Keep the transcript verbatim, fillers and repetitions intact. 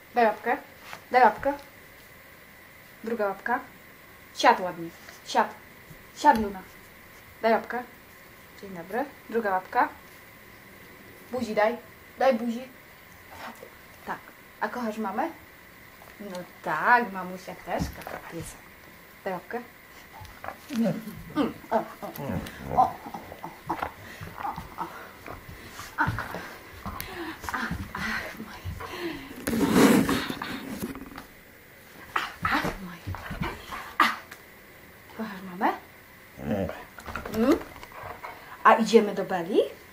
Daj łapkę. Daj łapkę. Druga łapka. Siad ładnie. Siad. Siad, Luna. Daj łapkę. Dzień dobry. Druga łapka. Buzi daj. Daj buzi. Tak. A kochasz mamę? No tak, mamusia też kocha piesa. Daj łapkę. Mm. O, o, o, o, o, o, o, o. Ach, ach, ach, moje. Ach, ach, moje. Ach. Kochasz mamę? Mm. A idziemy do Beli?